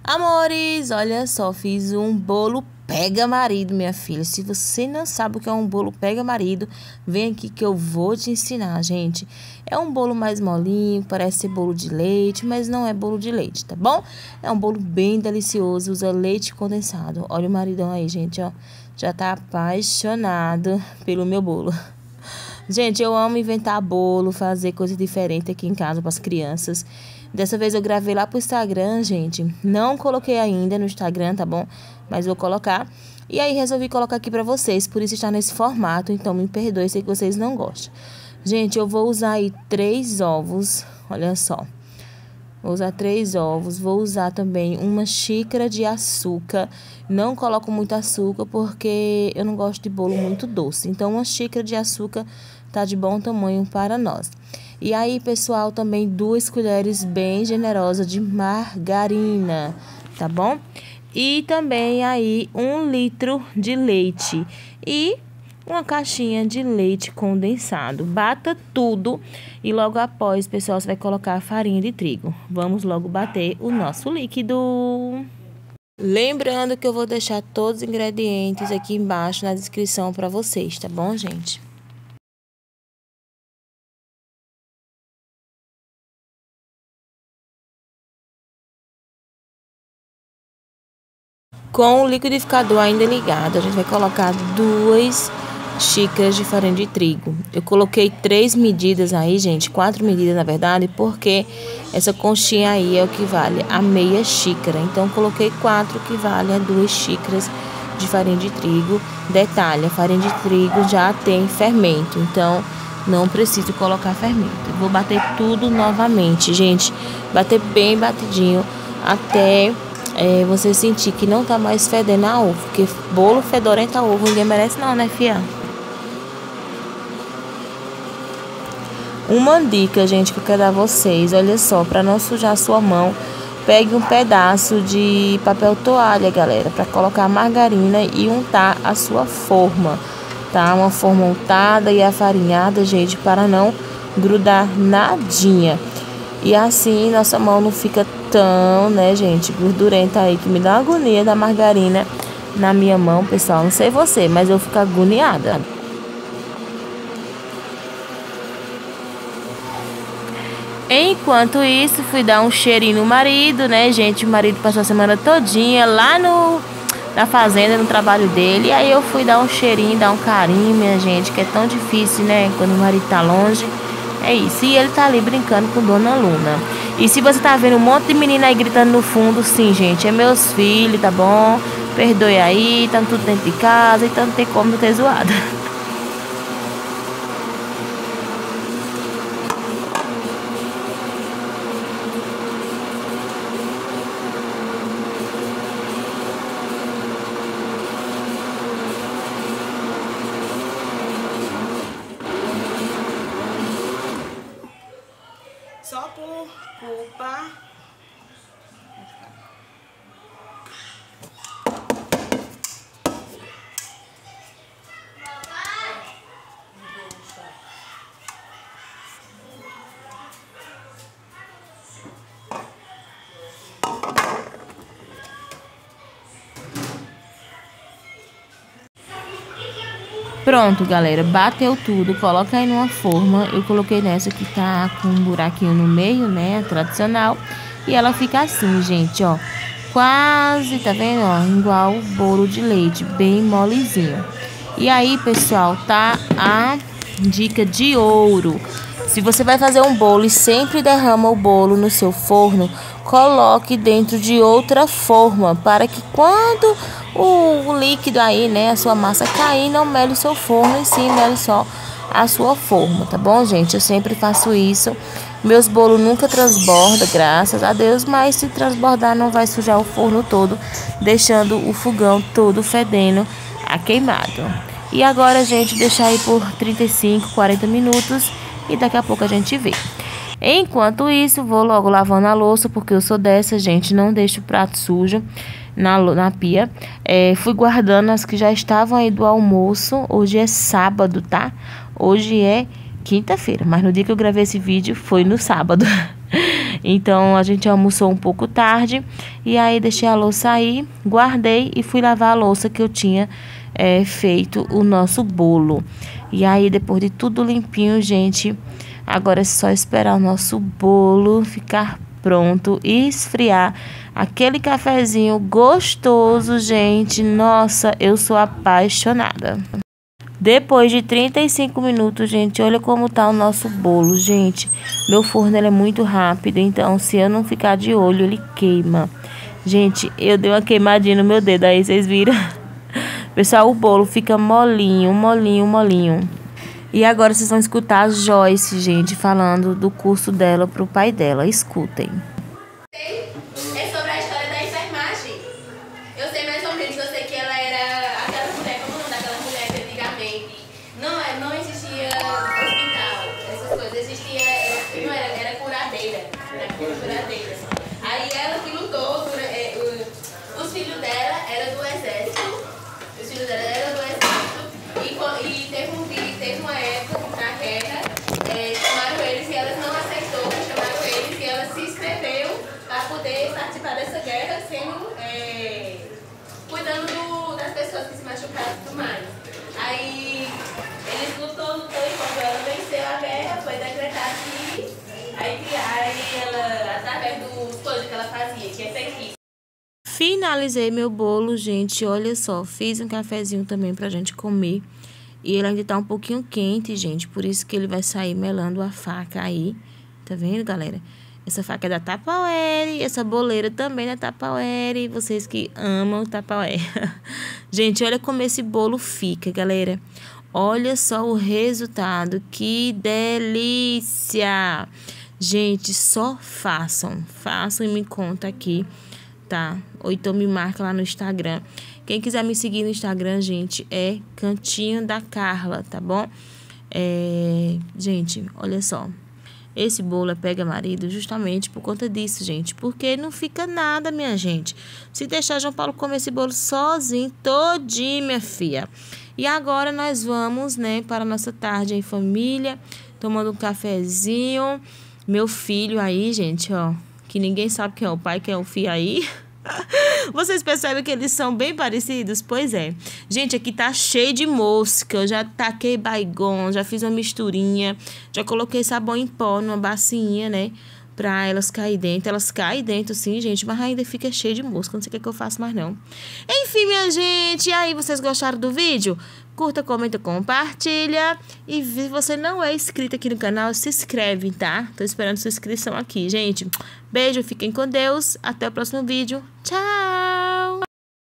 Amores, olha só, fiz um bolo pega marido, minha filha. Se você não sabe o que é um bolo pega marido, vem aqui que eu vou te ensinar, gente. É um bolo mais molinho, parece ser bolo de leite, mas não é bolo de leite, tá bom? É um bolo bem delicioso, usa leite condensado. Olha o maridão aí, gente, ó. Já tá apaixonado pelo meu bolo. Gente, eu amo inventar bolo, fazer coisa diferente aqui em casa para as crianças. Dessa vez eu gravei lá pro Instagram, gente. Não coloquei ainda no Instagram, tá bom? Mas vou colocar. E aí resolvi colocar aqui para vocês, por isso está nesse formato. Então me perdoe, sei que vocês não gostam. Gente, eu vou usar aí 3 ovos, olha só. Vou usar 3 ovos, vou usar também uma xícara de açúcar. Não coloco muito açúcar porque eu não gosto de bolo muito doce. Então, uma xícara de açúcar tá de bom tamanho para nós. E aí, pessoal, também 2 colheres bem generosas de margarina, tá bom? E também aí 1 litro de leite e uma caixinha de leite condensado. Bata tudo e logo após, pessoal, você vai colocar a farinha de trigo. Vamos logo bater o nosso líquido. Lembrando que eu vou deixar todos os ingredientes aqui embaixo na descrição para vocês, tá bom, gente? Com o liquidificador ainda ligado, a gente vai colocar 2 xícaras de farinha de trigo. Eu coloquei 3 medidas aí, gente, 4 medidas na verdade, porque essa conchinha aí é o que vale a meia xícara. Então, coloquei 4, que vale a 2 xícaras de farinha de trigo. Detalhe, a farinha de trigo já tem fermento, então não preciso colocar fermento. Vou bater tudo novamente, gente, bater bem batidinho até você sentir que não tá mais fedendo a ovo, porque bolo fedorento a ovo ninguém merece não, né, fia? Uma dica, gente, que eu quero dar a vocês, olha só, para não sujar a sua mão, pegue um pedaço de papel toalha, galera, para colocar margarina e untar a sua forma, tá? Uma forma untada e afarinhada, gente, para não grudar nadinha. E assim nossa mão não fica tão, né, gente, gordurenta aí, que me dá uma agonia da margarina na minha mão, pessoal. Não sei você, mas eu fico agoniada. Enquanto isso, fui dar um cheirinho no marido, né, gente? O marido passou a semana todinha lá na fazenda, no trabalho dele. E aí eu fui dar um cheirinho, dar um carinho, minha gente, que é tão difícil, né, quando o marido tá longe. É isso, e ele tá ali brincando com Dona Luna. E se você tá vendo um monte de menina aí gritando no fundo, sim, gente, é meus filhos, tá bom? Perdoe aí, tá tudo dentro de casa, então não tem como não ter zoado. Só por culpa. Pronto, galera, bateu tudo, coloca aí numa forma. Eu coloquei nessa que tá com um buraquinho no meio, né, a tradicional. E ela fica assim, gente, ó, quase, tá vendo, ó, igual bolo de leite, bem molezinho. E aí, pessoal, tá a dica de ouro. Se você vai fazer um bolo e sempre derrama o bolo no seu forno, coloque dentro de outra forma, para que quando o líquido aí, né, a sua massa cair, não mele o seu forno, e sim mele só a sua forma, tá bom, gente? Eu sempre faço isso. Meus bolos nunca transbordam, graças a Deus, mas se transbordar não vai sujar o forno todo, deixando o fogão todo fedendo a queimado. E agora, gente, deixar aí por 35, 40 minutos e daqui a pouco a gente vê. Enquanto isso, vou logo lavando a louça, porque eu sou dessa, gente, não deixo o prato sujo na pia. Fui guardando as que já estavam aí do almoço. Hoje é sábado, tá? Hoje é quinta-feira, mas no dia que eu gravei esse vídeo foi no sábado. Então, a gente almoçou um pouco tarde. E aí, deixei a louça aí, guardei e fui lavar a louça que eu tinha feito o nosso bolo. E aí, depois de tudo limpinho, gente, agora é só esperar o nosso bolo ficar pronto e esfriar. Aquele cafezinho gostoso, gente. Nossa, eu sou apaixonada. Depois de 35 minutos, gente, olha como tá o nosso bolo, gente. Meu forno, ele é muito rápido, então se eu não ficar de olho, ele queima. Gente, eu dei uma queimadinha no meu dedo, aí vocês viram? Pessoal, o bolo fica molinho, molinho, molinho. E agora vocês vão escutar a Joyce, gente, falando do curso dela pro pai dela. Escutem. É sobre a história da enfermagem. Eu sei mais ou menos, eu sei que ela era aquela mulher, como o nome daquela mulher que antigamente não existia hospital, essas coisas, existia, não era curadeira, curadeira. Aí ela que lutou, os filhos dela eram do exército, e teve uma época na guerra, chamaram eles e elas não aceitou, chamaram eles e ela se inscreveu para poder participar dessa guerra, cuidando das pessoas que se machucaram e tudo mais. Aí eles lutou e quando ela venceu a guerra, foi decretado que aí ela, através dos coisas que ela fazia, que é feitiço. Finalizei meu bolo, gente. Olha só, fiz um cafezinho também pra gente comer. E ele ainda tá um pouquinho quente, gente. Por isso que ele vai sair melando a faca aí. Tá vendo, galera? Essa faca é da Tupperware. Essa boleira também é da Tupperware. Vocês que amam Tupperware. Gente, olha como esse bolo fica, galera. Olha só o resultado. Que delícia! Gente, só façam. Façam e me conta aqui, tá? Ou então me marca lá no Instagram. Quem quiser me seguir no Instagram, gente, é Cantinho da Carla, tá bom? Gente, olha só. Esse bolo é pega marido justamente por conta disso, gente. Porque não fica nada, minha gente. Se deixar João Paulo comer esse bolo sozinho, todinho, minha filha. E agora nós vamos, né, para a nossa tarde em família, tomando um cafezinho. Meu filho aí, gente, ó, que ninguém sabe quem é o pai, quem é o filho aí. Vocês percebem que eles são bem parecidos? Pois é. Gente, aqui tá cheio de mosca. Eu já taquei baigon, já fiz uma misturinha. Já coloquei sabão em pó numa bacinha, né? Pra elas caírem dentro. Elas caem dentro, sim, gente. Mas ainda fica cheio de mosca. Não sei o que eu faço mais, não. Enfim, minha gente. E aí, vocês gostaram do vídeo? Curta, comenta, compartilha. E se você não é inscrito aqui no canal, se inscreve, tá? Tô esperando sua inscrição aqui, gente. Beijo, fiquem com Deus. Até o próximo vídeo. Tchau!